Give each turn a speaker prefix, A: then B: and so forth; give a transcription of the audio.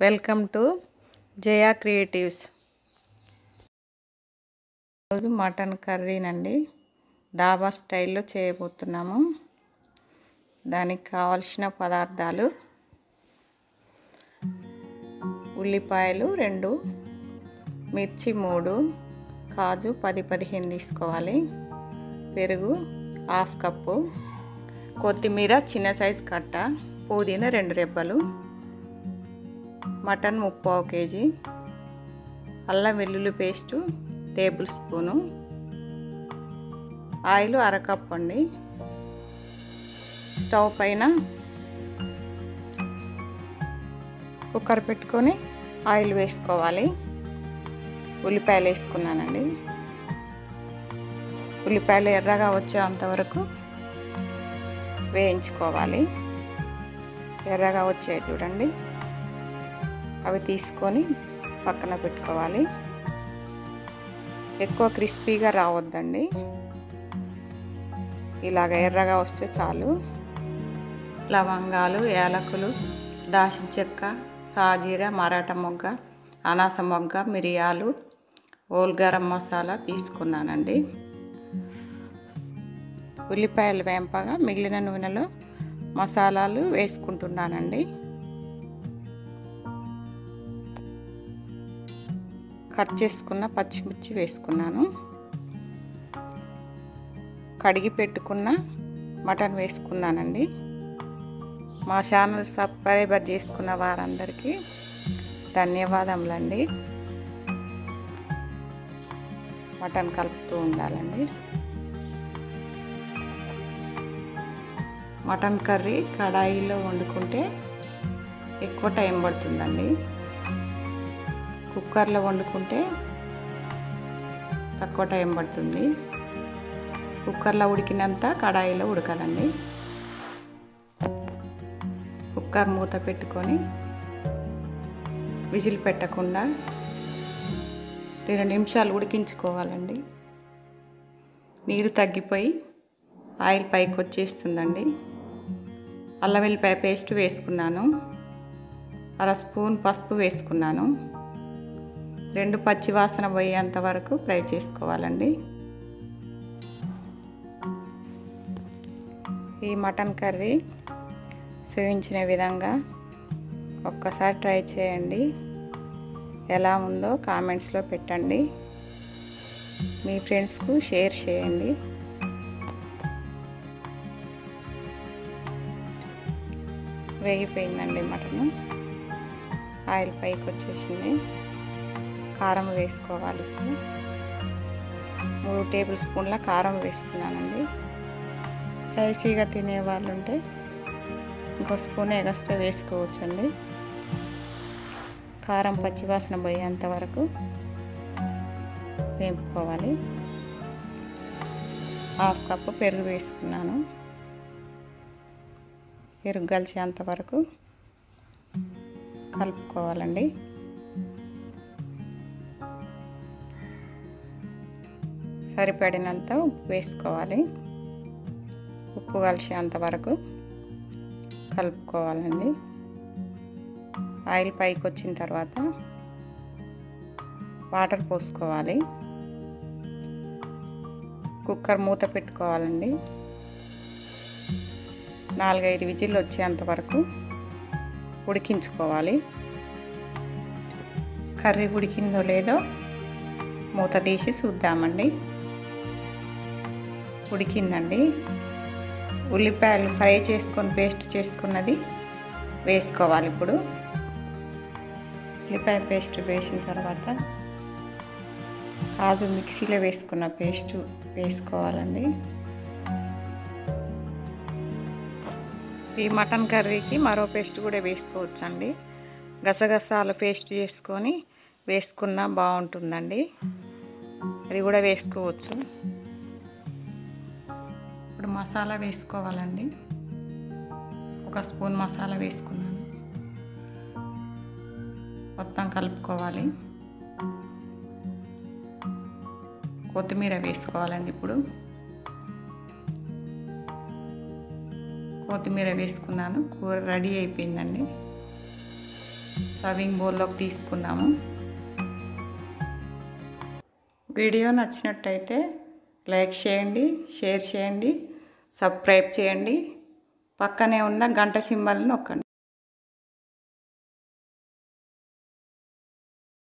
A: Welcome to Jaya creatives. రోజు mutton కర్రీనండి దాబా స్టైల్లో చేయబోతున్నాము. దానికి కావలసిన పదార్థాలు: ఉల్లిపాయలు 2, మిర్చి 3, కాజు 10-15 తీసుకోవాలి, పెరుగు 1/2 కప్పు, కొత్తిమీర చిన్న సైజు కట్ట, పుదీనా 2 రెబ్బలు, మటన్ 3/4 కేజీ, అల్లం వెల్లుల్లి paste tablespoon, oil 1/2 cup అండి. స్టవ్ పైన కుక్కర్ పెట్టుకొని ఆయిల్ వేసుకోవాలి. ఉల్లిపాయలు వేసుకున్నానండి. ఉల్లిపాయలు ఎర్రగా వచ్చేంత వరకు వేయించుకోవాలి. ఎర్రగా వచ్చాయి చూడండి, అవి తీసుకొని పక్కన పెట్టుకోవాలి. ఎక్కువ క్రిస్పీగా రావద్దండి, ఇలాగ ఎర్రగా వస్తే చాలు. లవంగాలు, యాలకులు, దాల్చిన చెక్క, సాజీర, మరాఠా మొగ్గ, అనాస మొగ్గ, మిరియాలు, హోల్ గరం మసాలా తీసుకున్నానండి. ఉల్లిపాయలు వేంపగా మిగిలిన నూనెలో మసాలాలు వేసుకుంటున్నానండి. కట్ చేసుకున్న పచ్చిమిర్చి వేసుకున్నాను. కడిగి పెట్టుకున్న మటన్ వేసుకున్నానండి. మా ఛానల్ సబ్స్క్రైబర్ చేసుకున్న వారందరికీ ధన్యవాదములండి. మటన్ కలుపుతూ ఉండాలండి. మటన్ కర్రీ కడాయిలో వండుకుంటే ఎక్కువ టైం పడుతుందండి. కుక్కర్లో వండుకుంటే తక్కువ టైం పడుతుంది. కుక్కర్లో ఉడికినంత కడాయిలో ఉడకదండి. కుక్కర్ మూత పెట్టుకొని విజిల్ పెట్టకుండా 2 నిమిషాలు ఉడికించుకోవాలండి. నీరు తగ్గిపోయి ఆయిల్ పైకి వచ్చేస్తుందండి. అల్లం వెల్లిపాయ పేస్ట్ వేసుకున్నాను. 1/2 స్పూన్ పసుపు వేసుకున్నాను. 2 పచ్చి వాసన పోయేంత వరకు ఫ్రై చేసుకోవాలండి. ఈ మటన్ కర్రీ చూపించిన విధంగా ఒక్కసారి ట్రై చేయండి. ఎలా ఉందో కామెంట్స్లో పెట్టండి. మీ ఫ్రెండ్స్కు షేర్ చేయండి. వేగిపోయిందండి మటను, ఆయిల్ పైకి వచ్చేసింది. కారం వేసుకోవాలి. ఇప్పుడు 3 టేబుల్ స్పూన్ల కారం వేసుకున్నానండి. స్పైసీగా తినే వాళ్ళు ఉంటే ఇంకో స్పూన్ ఎక్స్ట్రా వేసుకోవచ్చండి. కారం పచ్చివాసన పోయేంత వరకు వేపుకోవాలి. 1/2 కప్పు పెరుగు వేసుకున్నాను. పెరుగు కలిసేంత వరకు కలుపుకోవాలండి. సరిపడినంత ఉప్పు వేసుకోవాలి. ఉప్పు కలిసేంత వరకు కలుపుకోవాలండి. ఆయిల్ పైకి వచ్చిన తర్వాత వాటర్ పోసుకోవాలి. కుక్కర్ మూత పెట్టుకోవాలండి. 4-5 విజిల్లు వచ్చేంత వరకు ఉడికించుకోవాలి. కర్రీ ఉడికిందో లేదో మూత తీసి చూద్దామండి. ఉడికిందండి. ఉల్లిపాయలు ఫ్రై చేసుకొని పేస్ట్ చేసుకున్నది వేసుకోవాలి. ఇప్పుడు ఉల్లిపాయ పేస్ట్ వేసిన తర్వాత కాజు మిక్సీలో వేసుకున్న పేస్ట్ వేసుకోవాలండి. ఈ మటన్ కర్రీకి మరో పేస్ట్ కూడా వేసుకోవచ్చండి. గసగసాల పేస్ట్ చేసుకొని వేసుకున్నా బాగుంటుందండి. అది కూడా వేసుకోవచ్చు. ఇప్పుడు మసాలా వేసుకోవాలండి. 1 స్పూన్ మసాలా వేసుకున్నాను. మొత్తం కలుపుకోవాలి. కొత్తిమీర వేసుకోవాలండి. ఇప్పుడు కొత్తిమీర వేసుకున్నాను. కూర రెడీ అయిపోయిందండి. సర్వింగ్ బౌల్లోకి తీసుకున్నాము. వీడియో నచ్చినట్టయితే లైక్ చేయండి, షేర్ చేయండి, సబ్స్క్రైబ్ చేయండి. పక్కనే ఉన్న గంట సింబల్ని నొక్కండి.